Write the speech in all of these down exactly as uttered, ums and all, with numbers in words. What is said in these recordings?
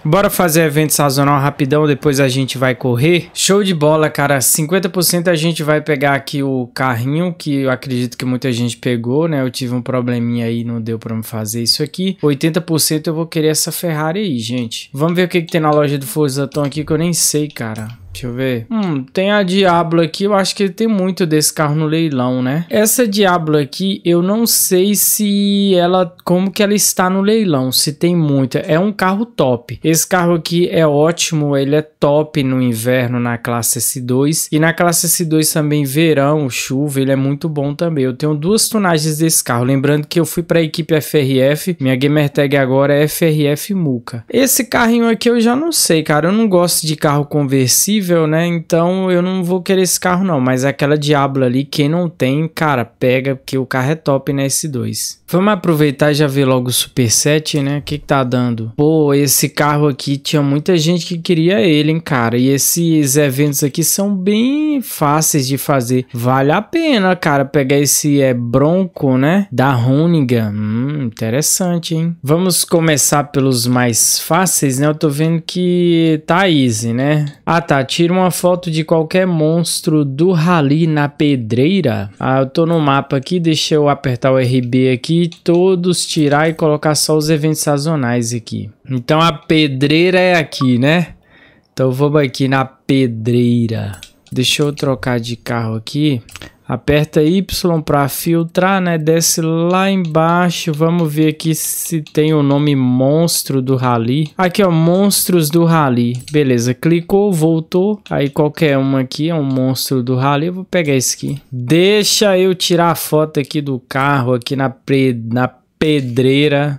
Bora fazer evento sazonal rapidão, depois a gente vai correr. Show de bola, cara. cinquenta por cento a gente vai pegar aqui o carrinho, que eu acredito que muita gente pegou, né? Eu tive um probleminha aí, não deu pra me fazer isso aqui. oitenta por cento eu vou querer essa Ferrari aí, gente. Vamos ver o que, que tem na loja do Forza Tom aqui, que eu nem sei, cara. Deixa eu ver. Hum, tem a Diablo aqui. Eu acho que tem muito desse carro no leilão, né? Essa Diablo aqui, eu não sei se ela... Como que ela está no leilão. Se tem muita. É um carro top. Esse carro aqui é ótimo. Ele é top no inverno na classe S dois. E na classe S dois também verão, chuva. Ele é muito bom também. Eu tenho duas tunagens desse carro. Lembrando que eu fui para a equipe F R F. Minha gamer tag agora é F R F Muca. Esse carrinho aqui eu já não sei, cara. Eu não gosto de carro conversível, né? Então eu não vou querer esse carro não, mas aquela Diablo ali, quem não tem, cara, pega, porque o carro é top na S dois. Vamos aproveitar e já ver logo o Superset, né? O que que tá dando? Pô, esse carro aqui tinha muita gente que queria ele, hein, cara? E esses eventos aqui são bem fáceis de fazer. Vale a pena, cara, pegar esse é, Bronco, né? Da Hoonigan. Hum, interessante, hein? Vamos começar pelos mais fáceis, né? Eu tô vendo que tá easy, né? Ah, tá. Tira uma foto de qualquer monstro do rally na pedreira. Ah, eu tô no mapa aqui. Deixa eu apertar o R B aqui. Todos tirar e colocar só os eventos sazonais aqui. Então a pedreira é aqui, né? Então vamos aqui na pedreira. Deixa eu trocar de carro aqui. Aperta Y para filtrar, né? Desce lá embaixo. Vamos ver aqui se tem o nome monstro do rally. Aqui, ó, monstros do rally. Beleza, clicou, voltou. Aí qualquer uma aqui é um monstro do rally. Eu vou pegar esse aqui. Deixa eu tirar a foto aqui do carro aqui na, pre... na pedreira.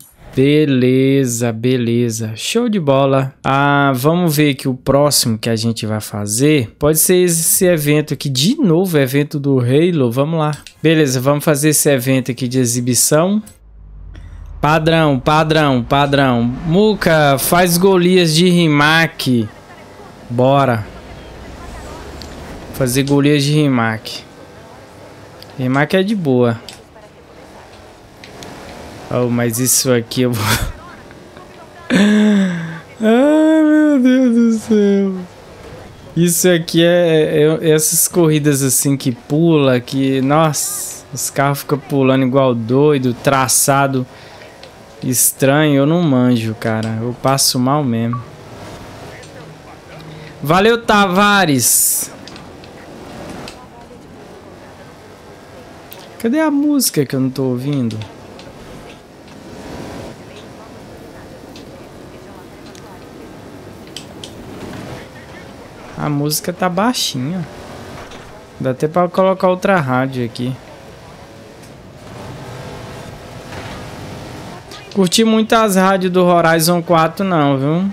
Beleza, beleza. Show de bola. Ah, vamos ver que o próximo que a gente vai fazer pode ser esse evento aqui. De novo, evento do Halo. Vamos lá. Beleza, vamos fazer esse evento aqui de exibição. Padrão, padrão, padrão. Muca, faz Golias de Rimac. Bora. Fazer Golias de Rimac. Rimac é de boa. Oh, mas isso aqui eu vou... Ai, meu Deus do céu. Isso aqui é, é... Essas corridas assim que pula, que... Nossa, os carros ficam pulando igual doido, traçado estranho. Eu não manjo, cara. Eu passo mal mesmo. Valeu, Tavares. Cadê a música que eu não tô ouvindo? A música tá baixinha. Dá até pra colocar outra rádio aqui. Curti muito as rádios do Horizon quatro não, viu?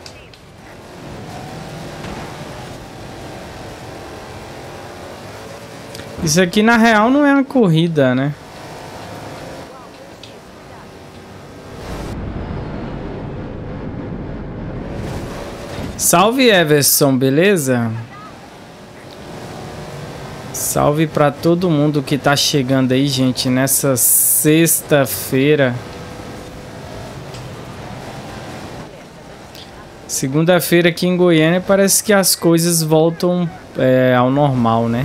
Isso aqui na real não é uma corrida, né? Salve, Everson, beleza? Salve pra todo mundo que tá chegando aí, gente, nessa sexta-feira. Segunda-feira aqui em Goiânia parece que as coisas voltam é, ao normal, né?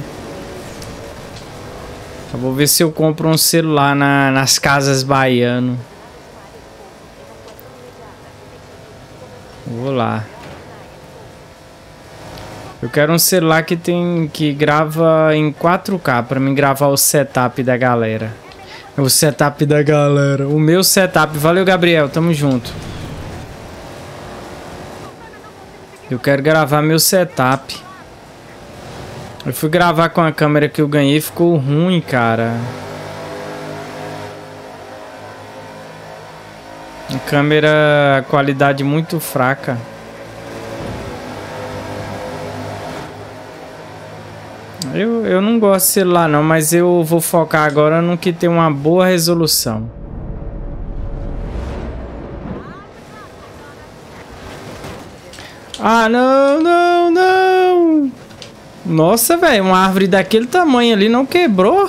Eu vou ver se eu compro um celular na, nas casas baiano. Vou lá. Eu quero um celular que tem que grava em quatro K para mim gravar o setup da galera. O setup da galera. O meu setup. Valeu, Gabriel. Tamo junto. Eu quero gravar meu setup. Eu fui gravar com a câmera que eu ganhei, ficou ruim, cara. A câmera, qualidade muito fraca. Eu, eu não gosto de celular não, mas eu vou focar agora no que tem uma boa resolução. Ah, não, não, não. Nossa, velho, uma árvore daquele tamanho ali não quebrou?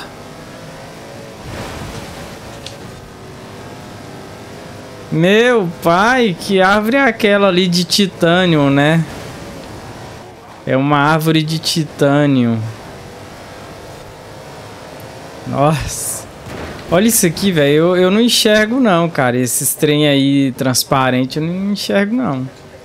Meu pai, que árvore é aquela ali de titânio, né? É uma árvore de titânio. Nossa. Olha isso aqui, velho. Eu, eu não enxergo não, cara. Esses trem aí transparente eu não enxergo não.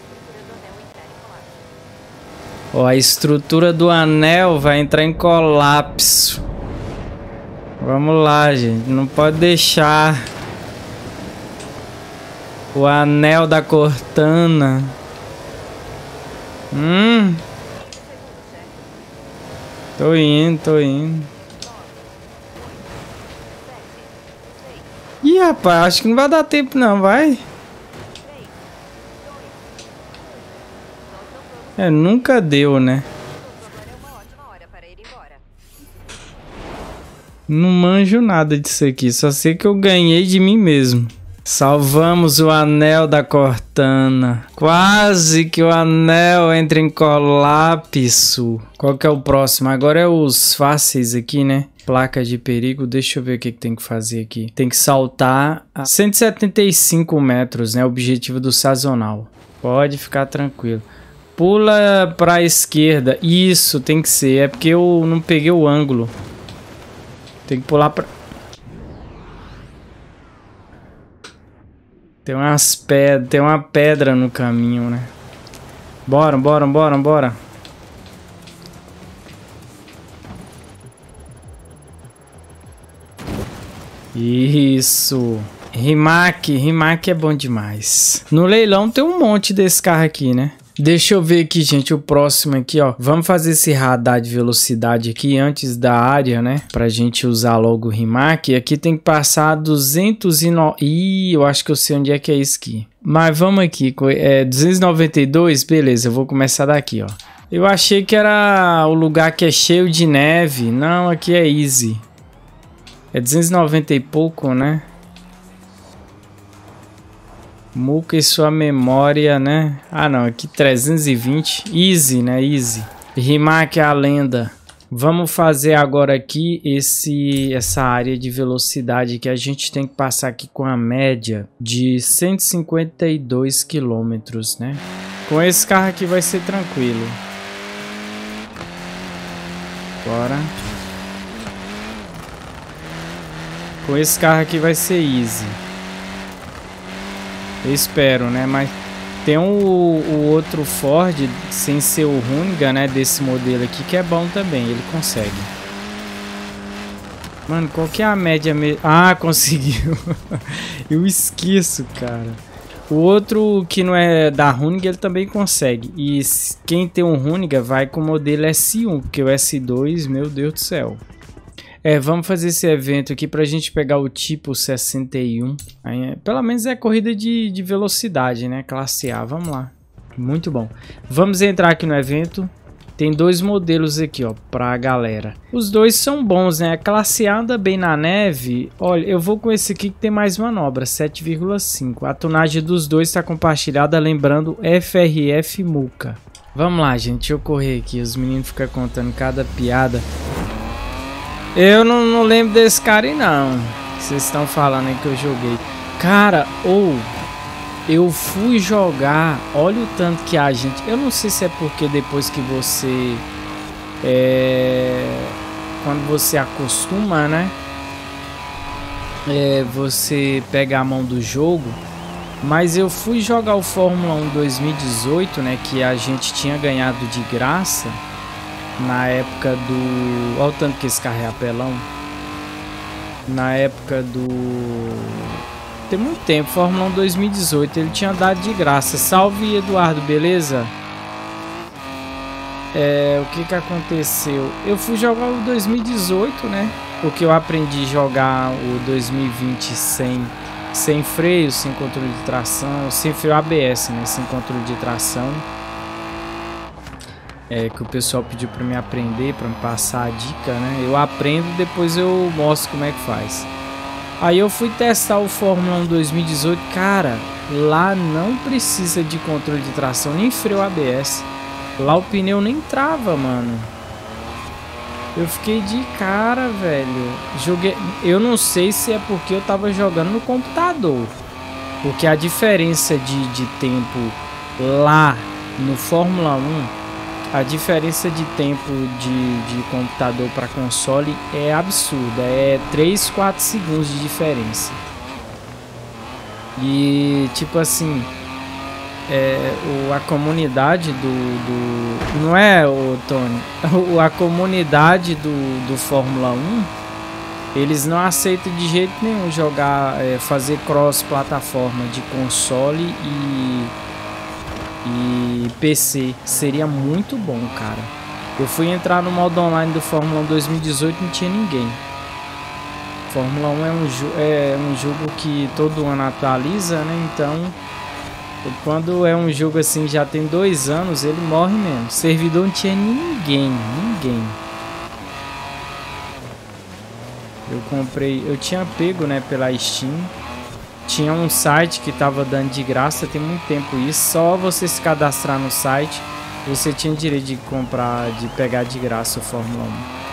Ó, a estrutura do anel vai entrar em colapso. Vamos lá, gente. Não pode deixar o anel da Cortana. Hum. Tô indo, tô indo. Ih, rapaz, acho que não vai dar tempo não, vai? É, nunca deu, né? Não manjo nada disso aqui, só sei que eu ganhei de mim mesmo. Salvamos o anel da Cortana. Quase que o anel entra em colapso. Qual que é o próximo? Agora é os fáceis aqui, né? Placa de perigo. Deixa eu ver o que, que tem que fazer aqui. Tem que saltar a cento e setenta e cinco metros, né? Objetivo do sazonal. Pode ficar tranquilo. Pula pra esquerda. Isso, tem que ser. É porque eu não peguei o ângulo. Tem que pular pra... Tem umas pedras, tem uma pedra no caminho, né? Bora, bora, bora, bora. Isso. Rimac, Rimac é bom demais. No leilão tem um monte desse carro aqui, né? Deixa eu ver aqui, gente, o próximo aqui, ó. Vamos fazer esse radar de velocidade aqui antes da área, né? Pra gente usar logo o Rimac. Aqui tem que passar duzentos e nove... Ih, eu acho que eu sei onde é que é isso aqui. Mas vamos aqui, é duzentos e noventa e dois? Beleza, eu vou começar daqui, ó. Eu achei que era o lugar que é cheio de neve. Não, aqui é easy. É duzentos e noventa e pouco, né? Muca e sua memória, né? Ah, não. Aqui trezentos e vinte. Easy, né? Easy. Rimac é a lenda. Vamos fazer agora aqui esse, essa área de velocidade que a gente tem que passar aqui com a média de cento e cinquenta e dois quilômetros, né? Com esse carro aqui vai ser tranquilo. Bora. Com esse carro aqui vai ser easy. Eu espero, né? Mas tem um, o outro Ford, sem ser o Runiga, né? Desse modelo aqui, que é bom também. Ele consegue. Mano, qual que é a média mesmo? Ah, conseguiu. Eu esqueço, cara. O outro que não é da Runiga, ele também consegue. E quem tem um Runiga vai com o modelo S um, porque o S dois, meu Deus do céu. É, vamos fazer esse evento aqui pra gente pegar o tipo sessenta e um. Aí, pelo menos é corrida de, de velocidade, né? Classe A, vamos lá. Muito bom. Vamos entrar aqui no evento. Tem dois modelos aqui, ó, pra galera. Os dois são bons, né? A classe A anda bem na neve. Olha, eu vou com esse aqui que tem mais manobra, sete vírgula cinco. A tonagem dos dois está compartilhada, lembrando F R F Muca. Vamos lá, gente. Deixa eu correr aqui. Os meninos ficam contando cada piada. Eu não, não lembro desse cara aí não. Vocês estão falando aí que eu joguei. Cara, ou eu fui jogar. Olha o tanto que a gente... Eu não sei se é porque depois que você... É, quando você acostuma, né? É, você pega a mão do jogo. Mas eu fui jogar o Fórmula um dois mil e dezoito, né? Que a gente tinha ganhado de graça. Na época do... Olha o tanto que esse carro é apelão. Na época do... Tem muito tempo, Fórmula um dois mil e dezoito. Ele tinha dado de graça. Salve, Eduardo, beleza? É, o que que aconteceu? Eu fui jogar o dois mil e dezoito, né? Porque eu aprendi a jogar o dois mil e vinte sem, sem freio, sem controle de tração. Sem freio A B S, né? Sem controle de tração. É, que o pessoal pediu para me aprender, para me passar a dica, né? Eu aprendo, depois eu mostro como é que faz. Aí eu fui testar o Fórmula um dois mil e dezoito, cara, lá não precisa de controle de tração, nem freio A B S. Lá o pneu nem trava, mano. Eu fiquei de cara, velho. Joguei, eu não sei se é porque eu tava jogando no computador. Porque a diferença de, de tempo lá no Fórmula um, a diferença de tempo de, de computador para console é absurda. É três, quatro segundos de diferença. E tipo assim, é, o, a comunidade do, do... Não é, o Tony? A comunidade do, do Fórmula um, eles não aceitam de jeito nenhum jogar, é, fazer cross-plataforma de console e, e P C. Seria muito bom, cara. Eu fui entrar no modo online do Fórmula um dois mil e dezoito e não tinha ninguém. Fórmula um é um, é um jogo que todo ano atualiza, né? Então, quando é um jogo assim, já tem dois anos, ele morre mesmo. O servidor não tinha ninguém, ninguém. Eu comprei, eu tinha pego, né, pela Steam. Tinha um site que tava dando de graça, tem muito tempo isso. Só você se cadastrar no site, você tinha direito de comprar, de pegar de graça o Fórmula um.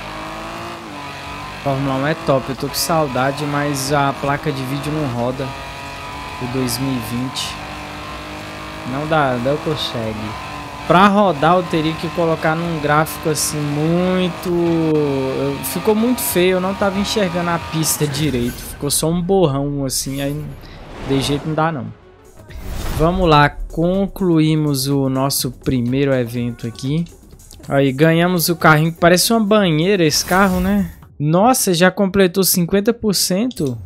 Fórmula um é top, eu tô com saudade, mas a placa de vídeo não roda. O dois mil e vinte não dá, não consegue. Pra rodar eu teria que colocar num gráfico assim muito... Ficou muito feio, eu não tava enxergando a pista direito. Ficou só um borrão assim, aí de jeito não dá não. Vamos lá, concluímos o nosso primeiro evento aqui. Aí ganhamos o carrinho, parece uma banheira esse carro, né? Nossa, já completou cinquenta por cento?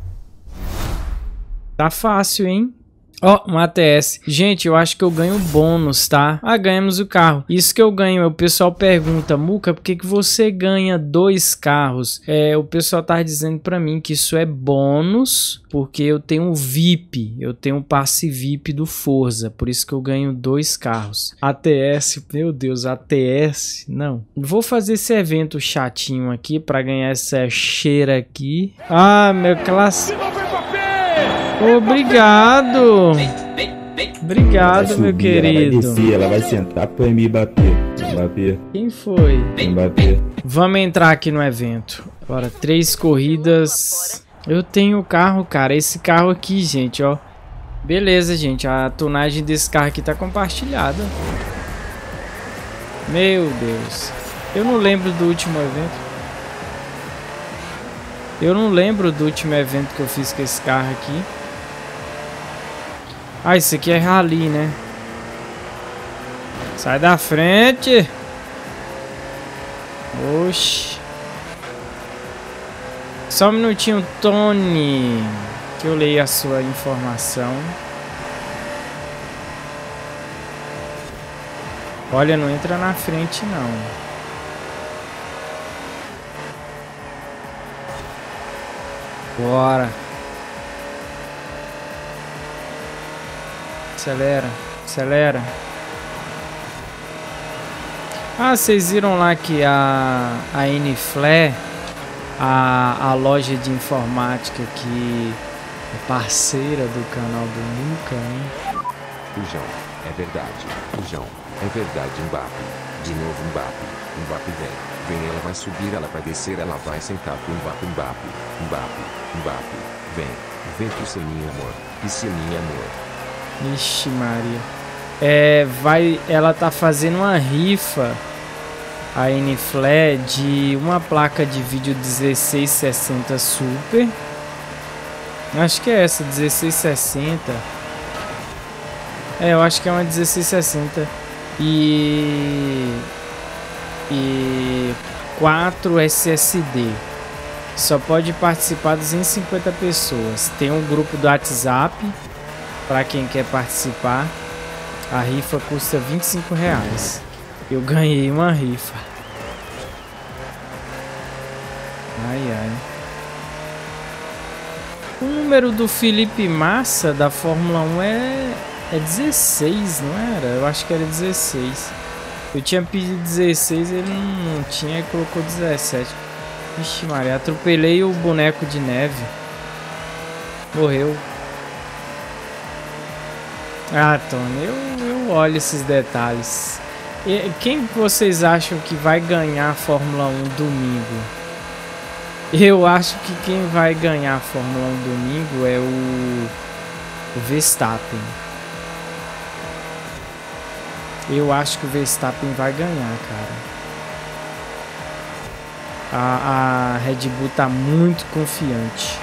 Tá fácil, hein? Ó, oh, um A T S. Gente, eu acho que eu ganho bônus, tá? Ah, ganhamos o carro. Isso que eu ganho, o pessoal pergunta, Muca, por que que você ganha dois carros? É, o pessoal tá dizendo pra mim que isso é bônus, porque eu tenho um V I P, eu tenho um passe V I P do Forza, por isso que eu ganho dois carros. A T S, meu Deus, A T S, não. Vou fazer esse evento chatinho aqui pra ganhar essa cheira aqui. Ah, meu classe... Obrigado! Obrigado, meu querido. Ela vai descer, ela vai sentar pra me bater. bater. Quem foi? bater. Vamos entrar aqui no evento. Bora, três corridas. Eu tenho o carro, cara. Esse carro aqui, gente, ó. Beleza, gente. A tonagem desse carro aqui tá compartilhada. Meu Deus. Eu não lembro do último evento. Eu não lembro do último evento que eu fiz com esse carro aqui. Ah, isso aqui é rally, né? Sai da frente. Oxi. Só um minutinho, Tony, que eu leio a sua informação. Olha, não entra na frente, não. Bora. Acelera, acelera. Ah, vocês viram lá que a, a N-Flare, a, a loja de informática que é parceira do canal do Muca, hein? O João, é verdade. O João, é verdade, Mbappé. De novo Mbappé. Mbappé vem. Vem, ela vai subir, ela vai descer, ela vai sentar com Mbappé. Mbappé. Mbappé. Mbappé. Vem. Vem, piscininha, amor. Piscininha, amor. Ixi, Maria. É, vai, ela tá fazendo uma rifa, a N-Flare, de uma placa de vídeo dezesseis sessenta Super. Acho que é essa, dezesseis sessenta. É, eu acho que é uma dezesseis sessenta. E... E... quatro S S D. Só pode participar duzentas e cinquenta pessoas. Tem um grupo do WhatsApp para quem quer participar. A rifa custa vinte e cinco reais. Eu ganhei uma rifa. Ai, ai. O número do Felipe Massa da Fórmula um é, é dezesseis, não era? Eu acho que era dezesseis. Eu tinha pedido dezesseis, ele não, não tinha e colocou dezessete. Vixe, Maria, atropelei o boneco de neve. Morreu. Ah, Tony, eu, eu olho esses detalhes. E quem vocês acham que vai ganhar a Fórmula um domingo? Eu acho que quem vai ganhar a Fórmula um domingo é o O Verstappen. Eu acho que o Verstappen vai ganhar, cara. A, a Red Bull tá muito confiante.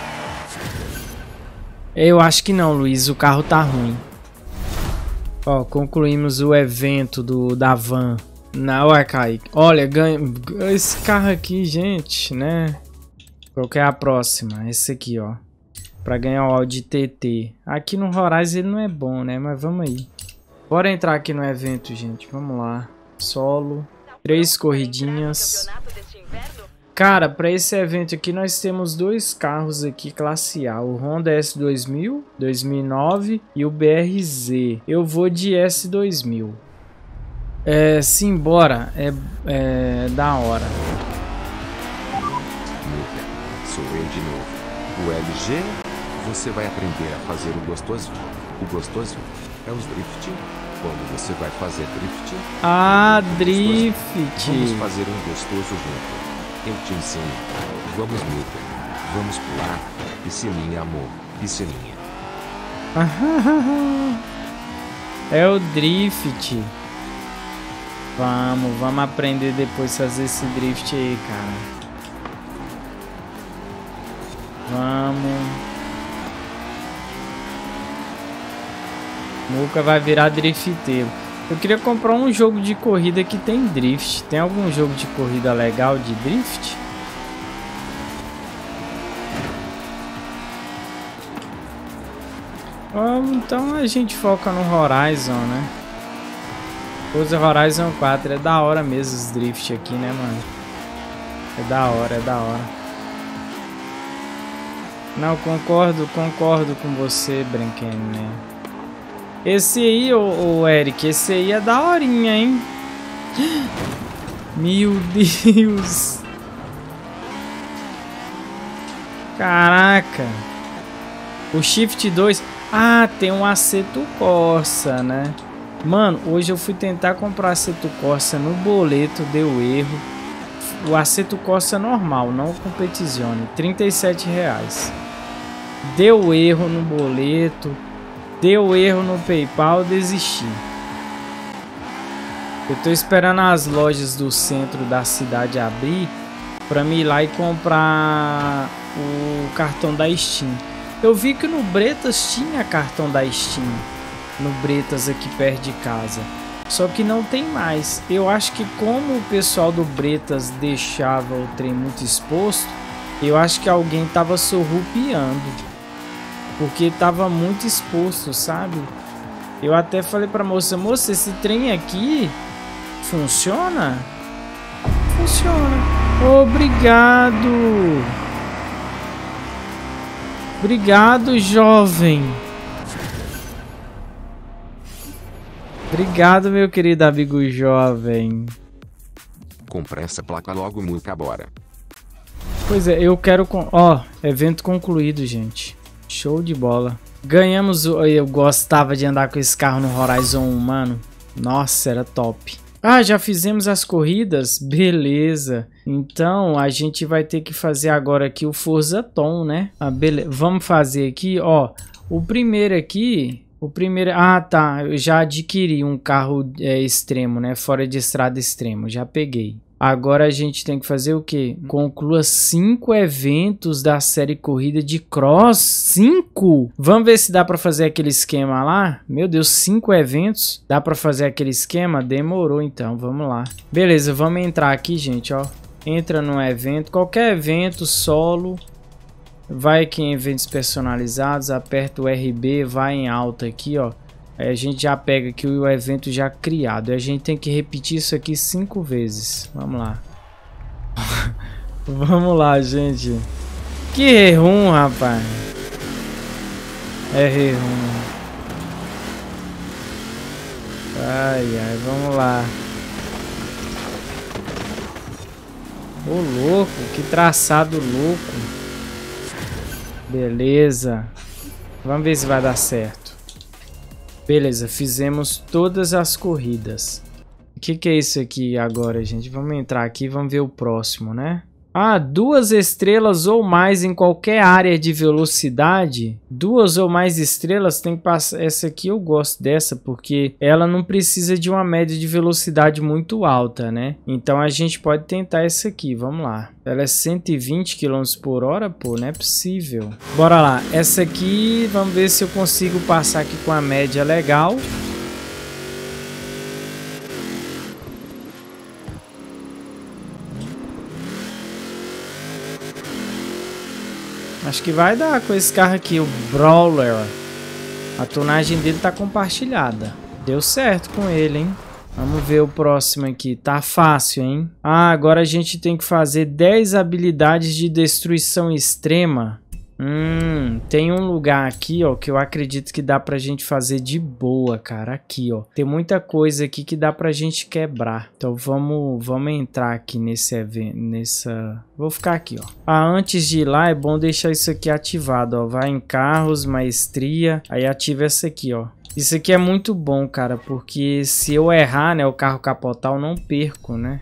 Eu acho que não, Luiz. O carro tá ruim. Ó, concluímos o evento do, da van. Não, é, Kaique. Olha, ganha... Esse carro aqui, gente, né? Qual que é a próxima? Esse aqui, ó. Pra ganhar o Audi T T. Aqui no Horizon ele não é bom, né? Mas vamos aí. Bora entrar aqui no evento, gente. Vamos lá. Solo. Três corridinhas. Cara, para esse evento aqui nós temos dois carros aqui classe A. O Honda S dois mil, dois mil e nove e o B R Z. Eu vou de S dois mil. É, simbora. É, é da hora. Sou eu de novo. O L G, você vai aprender a fazer o gostosinho. O gostosinho é os drift. Quando você vai fazer drift... Ah, drift! Vamos fazer um gostoso junto. Eu te ensino. Vamos, Milton. Vamos pular. Piscininha, amor. Piscininha. É o drift. Vamos, vamos aprender depois a fazer esse drift aí, cara. Vamos. Muca vai virar drifteiro. Eu queria comprar um jogo de corrida que tem drift. Tem algum jogo de corrida legal de drift? Oh, então a gente foca no Horizon, né? Forza Horizon quatro. É da hora mesmo os drift aqui, né, mano? É da hora, é da hora. Não, concordo, concordo com você, Brinquen, né? Esse aí, ô, ô Eric, esse aí é daorinha, hein? Meu Deus. Caraca. O Shift dois. Ah, tem um Assetto Corsa, né? Mano, hoje eu fui tentar comprar Assetto Corsa no boleto, deu erro. O Assetto Corsa normal, não o Competizione. trinta e sete reais. Deu erro no boleto. Deu erro no PayPal, desisti. Eu tô esperando as lojas do centro da cidade abrir pra me ir lá e comprar o cartão da Steam. Eu vi que no Bretas tinha cartão da Steam. No Bretas aqui perto de casa. Só que não tem mais. Eu acho que como o pessoal do Bretas deixava o trem muito exposto, eu acho que alguém tava surrupiando. Porque tava muito exposto, sabe? Eu até falei pra moça, moça, esse trem aqui funciona? Funciona. Obrigado. Obrigado, jovem. Obrigado, meu querido amigo jovem. Compre essa placa logo, Muca, bora. Pois é, eu quero... Ó, evento concluído, gente. Show de bola. Ganhamos o... Eu gostava de andar com esse carro no Horizon um, mano. Nossa, era top. Ah, já fizemos as corridas? Beleza. Então, a gente vai ter que fazer agora aqui o Forza Tom, né? Ah, beleza. Vamos fazer aqui, ó. O primeiro aqui... O primeiro... Ah, tá. Eu já adquiri um carro é, extremo, né? Fora de estrada extremo. Já peguei. Agora a gente tem que fazer o quê? Conclua cinco eventos da série Corrida de Cross. Cinco? Vamos ver se dá pra fazer aquele esquema lá. Meu Deus, cinco eventos? Dá pra fazer aquele esquema? Demorou então, vamos lá. Beleza, vamos entrar aqui, gente, ó. Entra no evento, qualquer evento, solo. Vai aqui em eventos personalizados, aperta o R B, vai em alta aqui, ó. Aí a gente já pega aqui o evento já criado. E a gente tem que repetir isso aqui cinco vezes. Vamos lá. Vamos lá, gente. Que errum, rapaz. É errum. Ai, ai, vamos lá. Ô, louco. Que traçado louco. Beleza. Vamos ver se vai dar certo. Beleza, fizemos todas as corridas. O que que é isso aqui agora, gente? Vamos entrar aqui e vamos ver o próximo, né? Ah, duas estrelas ou mais em qualquer área de velocidade. Duas ou mais estrelas tem que passar. Essa aqui eu gosto dessa porque ela não precisa de uma média de velocidade muito alta, né? Então a gente pode tentar essa aqui. Vamos lá. Ela é cento e vinte quilômetros por hora, pô, não é possível. Bora lá. Essa aqui, vamos ver se eu consigo passar aqui com a média legal. Acho que vai dar com esse carro aqui, o Brawler. A tonagem dele tá compartilhada. Deu certo com ele, hein? Vamos ver o próximo aqui. Tá fácil, hein? Ah, agora a gente tem que fazer dez habilidades de destruição extrema. Hum, tem um lugar aqui, ó, que eu acredito que dá pra gente fazer de boa, cara. Aqui, ó. Tem muita coisa aqui que dá pra gente quebrar. Então vamos, vamos entrar aqui nesse evento, nessa... Vou ficar aqui, ó. Ah, antes de ir lá, é bom deixar isso aqui ativado, ó. Vai em carros, maestria. Aí ativa essa aqui, ó. Isso aqui é muito bom, cara, porque se eu errar, né, o carro capotar, eu não perco, né?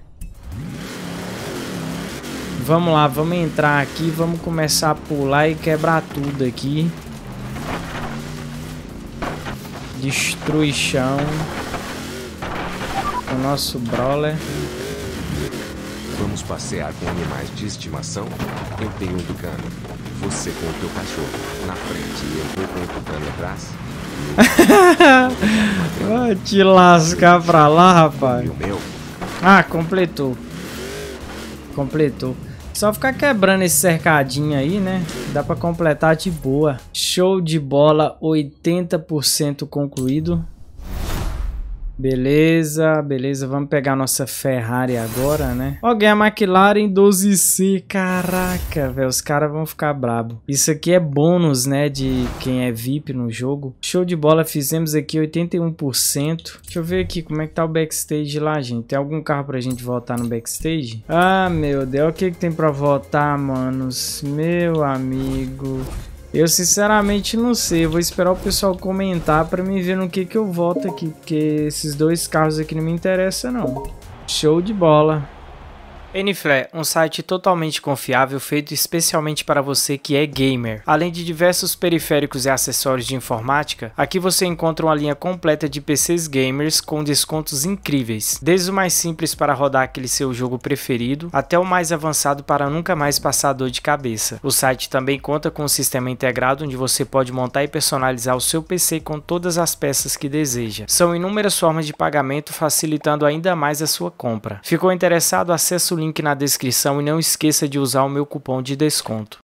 Vamos lá, vamos entrar aqui, vamos começar a pular e quebrar tudo aqui. Destrui chão. O nosso Brawler. Vamos passear com animais de estimação? Eu tenho um tucano. Você com o teu cachorro na frente e eu vou com o tucano atrás? Vai te lascar pra lá, rapaz. O meu? Ah, completou. Completou. Só ficar quebrando esse cercadinho aí, né? Dá pra completar de boa. Show de bola, oitenta por cento concluído. Beleza, beleza. Vamos pegar nossa Ferrari agora, né? Ó, ganhar a McLaren doze C. Caraca, velho. Os caras vão ficar brabo. Isso aqui é bônus, né? De quem é V I P no jogo. Show de bola. Fizemos aqui oitenta e um por cento. Deixa eu ver aqui como é que tá o backstage lá, gente. Tem algum carro pra gente voltar no backstage? Ah, meu Deus. O que que tem pra voltar, manos? Meu amigo... Eu sinceramente não sei, eu vou esperar o pessoal comentar pra me ver no que que eu voto aqui, porque esses dois carros aqui não me interessam não. Show de bola. N F L E, um site totalmente confiável feito especialmente para você que é gamer. Além de diversos periféricos e acessórios de informática, aqui você encontra uma linha completa de P Cs gamers com descontos incríveis. Desde o mais simples para rodar aquele seu jogo preferido, até o mais avançado para nunca mais passar dor de cabeça. O site também conta com um sistema integrado onde você pode montar e personalizar o seu P C com todas as peças que deseja. São inúmeras formas de pagamento facilitando ainda mais a sua compra. Ficou interessado? Acesse o link na descrição e não esqueça de usar o meu cupom de desconto.